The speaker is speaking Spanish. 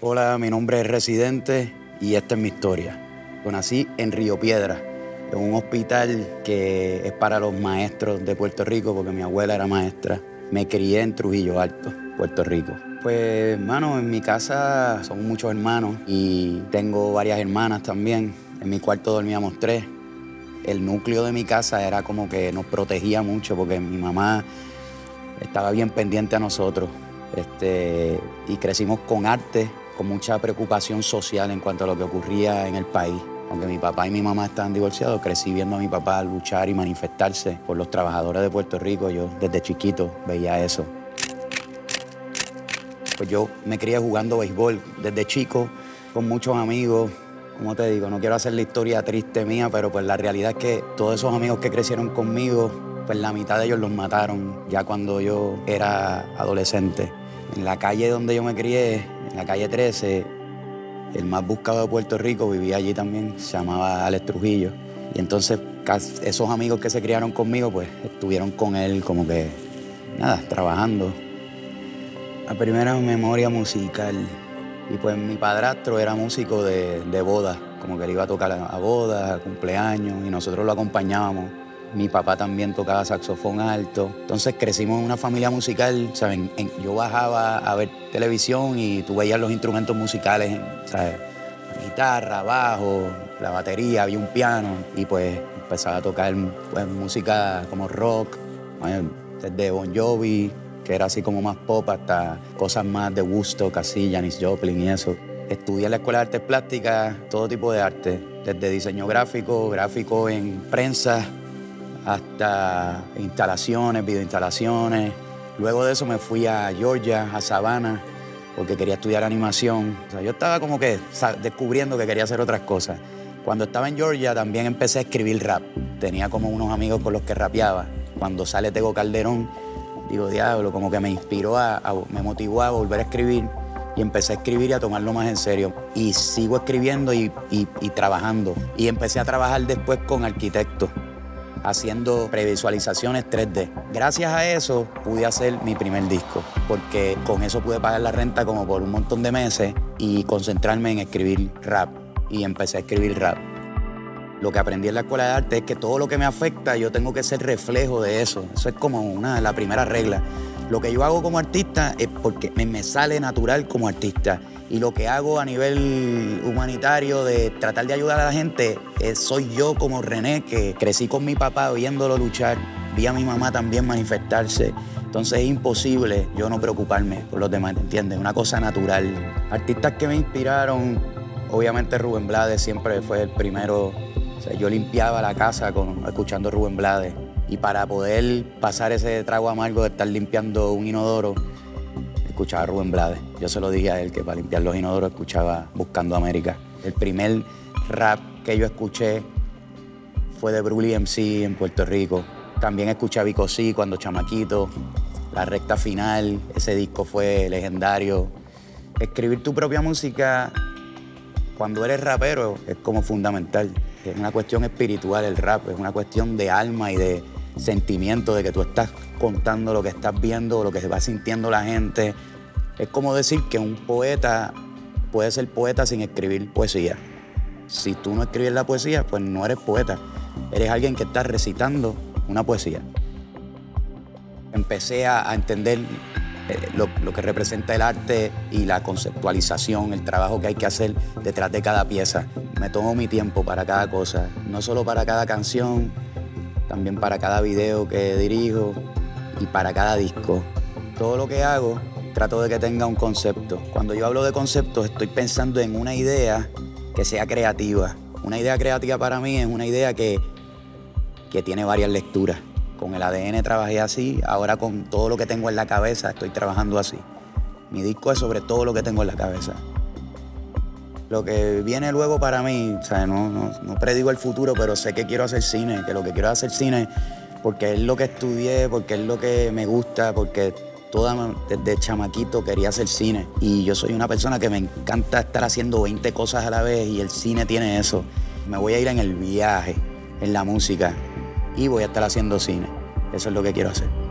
Hola, mi nombre es Residente y esta es mi historia. Yo nací en Río Piedras, en un hospital que es para los maestros de Puerto Rico, porque mi abuela era maestra. Me crié en Trujillo Alto, Puerto Rico. Pues, hermano, en mi casa somos muchos hermanos y tengo varias hermanas también. En mi cuarto dormíamos 3. El núcleo de mi casa era como que nos protegía mucho porque mi mamá estaba bien pendiente a nosotros. Y crecimos con arte, con mucha preocupación social en cuanto a lo que ocurría en el país. Aunque mi papá y mi mamá estaban divorciados, crecí viendo a mi papá luchar y manifestarse por los trabajadores de Puerto Rico. Yo desde chiquito veía eso. Pues yo me crié jugando béisbol desde chico, con muchos amigos. Como te digo, no quiero hacer la historia triste mía, pero pues la realidad es que todos esos amigos que crecieron conmigo, pues la mitad de ellos los mataron ya cuando yo era adolescente. En la calle donde yo me crié, en la calle 13, el más buscado de Puerto Rico vivía allí también, se llamaba Alex Trujillo. Y entonces esos amigos que se criaron conmigo, pues estuvieron con él como que, nada, trabajando. La primera memoria musical. Y pues mi padrastro era músico de bodas, como que él iba a tocar a bodas, a cumpleaños, y nosotros lo acompañábamos. Mi papá también tocaba saxofón alto. Entonces crecimos en una familia musical, ¿saben? Yo bajaba a ver televisión y tú veías los instrumentos musicales, ¿sabes? La guitarra, bajo, la batería, había un piano. Y pues empezaba a tocar pues, música como rock, desde Bon Jovi, que era así como más pop, hasta cosas más de Woodstock, así, Janis Joplin y eso. Estudié en la Escuela de Artes Plásticas, todo tipo de arte, desde diseño gráfico en prensa, hasta instalaciones, videoinstalaciones. Luego de eso me fui a Georgia, a Savannah, porque quería estudiar animación. O sea, yo estaba como que descubriendo que quería hacer otras cosas. Cuando estaba en Georgia también empecé a escribir rap. Tenía como unos amigos con los que rapeaba. Cuando sale Tego Calderón, digo, diablo, como que me inspiró, me motivó a volver a escribir. Y empecé a escribir y a tomarlo más en serio. Y sigo escribiendo y trabajando. Y empecé a trabajar después con arquitectos, haciendo previsualizaciones 3D. Gracias a eso pude hacer mi primer disco, porque con eso pude pagar la renta como por un montón de meses y concentrarme en escribir rap. Y empecé a escribir rap. Lo que aprendí en la Escuela de Arte es que todo lo que me afecta yo tengo que ser reflejo de eso. Eso es como la primera regla. Lo que yo hago como artista es porque me sale natural como artista. Y lo que hago a nivel humanitario de tratar de ayudar a la gente, soy yo como René, que crecí con mi papá viéndolo luchar, vi a mi mamá también manifestarse. Entonces es imposible yo no preocuparme por los demás, ¿entiendes? Una cosa natural. Artistas que me inspiraron, obviamente Rubén Blades siempre fue el primero. O sea, yo limpiaba la casa escuchando Rubén Blades. Y para poder pasar ese trago amargo de estar limpiando un inodoro, escuchaba a Rubén Blades. Yo se lo dije a él que para limpiar los inodoros escuchaba Buscando América. El primer rap que yo escuché fue de Brully MC en Puerto Rico. También escuché a Vico C cuando chamaquito. La Recta Final, ese disco fue legendario. Escribir tu propia música cuando eres rapero es como fundamental. Es una cuestión espiritual el rap, es una cuestión de alma y de sentimiento, de que tú estás contando lo que estás viendo, lo que se va sintiendo la gente. Es como decir que un poeta puede ser poeta sin escribir poesía. Si tú no escribes la poesía, pues no eres poeta. Eres alguien que está recitando una poesía. Empecé a entender lo que representa el arte y la conceptualización, el trabajo que hay que hacer detrás de cada pieza. Me tomo mi tiempo para cada cosa, no solo para cada canción, también para cada video que dirijo y para cada disco. Todo lo que hago, trato de que tenga un concepto. Cuando yo hablo de conceptos, estoy pensando en una idea que sea creativa. Una idea creativa para mí es una idea que tiene varias lecturas. Con el ADN trabajé así, ahora con todo lo que tengo en la cabeza estoy trabajando así. Mi disco es sobre todo lo que tengo en la cabeza. Lo que viene luego para mí, o sea, no predigo el futuro, pero sé que quiero hacer cine, que lo que quiero es hacer cine porque es lo que estudié, porque es lo que me gusta, porque desde chamaquito quería hacer cine. Y yo soy una persona que me encanta estar haciendo 20 cosas a la vez y el cine tiene eso. Me voy a ir en el viaje, en la música, y voy a estar haciendo cine. Eso es lo que quiero hacer.